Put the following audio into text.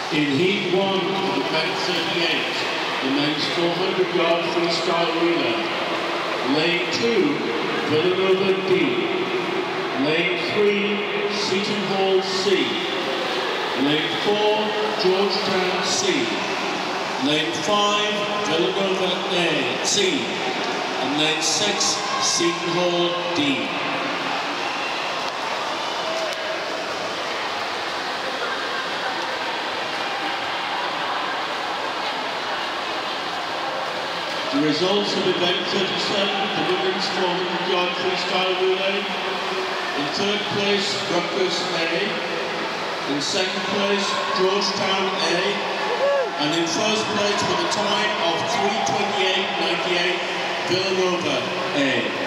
In Heat 1 of event 38, the men's 400-yard freestyle relay. Lane 2, Villanova D. Lane 3, Seton Hall C. Lane 4, Georgetown C. Lane 5, Villanova A, C. And lane 6, Seton Hall D. The results of event 37, the women's 400-yard freestyle relay. In third place, Rutgers A. In second place, Georgetown A. And in first place with a time of 3:28.98, Villanova A.